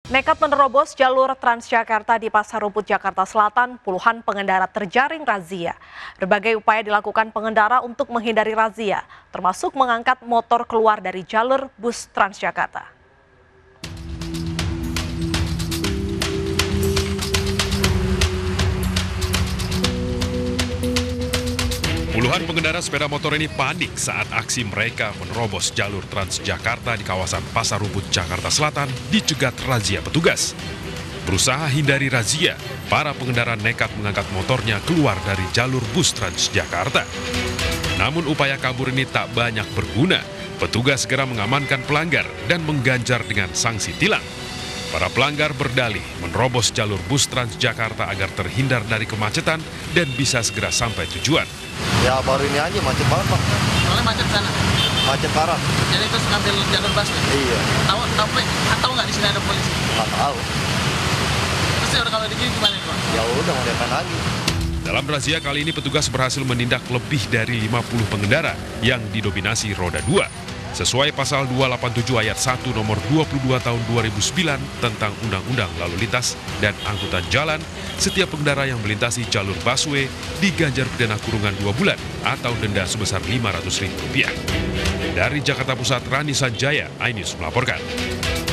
Nekat menerobos jalur Transjakarta di Pasar Rumput, Jakarta Selatan, puluhan pengendara terjaring razia. Berbagai upaya dilakukan pengendara untuk menghindari razia, termasuk mengangkat motor keluar dari jalur bus Transjakarta. Puluhan pengendara sepeda motor ini panik saat aksi mereka menerobos jalur Transjakarta di kawasan Pasar Rumput, Jakarta Selatan dicegat razia petugas. Berusaha hindari razia, para pengendara nekat mengangkat motornya keluar dari jalur bus Transjakarta. Namun upaya kabur ini tak banyak berguna. Petugas segera mengamankan pelanggar dan mengganjar dengan sanksi tilang. Para pelanggar berdalih menerobos jalur bus Transjakarta agar terhindar dari kemacetan dan bisa segera sampai tujuan. Ya baru ini aja macet banget Pak. Soalnya macet sana. Macet parah. Jadi terus ngambil jalur busway. Iya. Tahu nggak di sini ada polisi? Nggak tahu. Terus ya udah kalau digini gimana Pak? Ya udah mau diapain lagi. Dalam razia kali ini petugas berhasil menindak lebih dari 50 pengendara yang didominasi roda 2. Sesuai pasal 287 ayat 1 nomor 22 tahun 2009 tentang Undang-Undang Lalu Lintas dan Angkutan Jalan, setiap pengendara yang melintasi jalur busway diganjar pidana kurungan 2 bulan atau denda sebesar Rp500.000. Dari Jakarta Pusat, Rani Sanjaya, iNews melaporkan.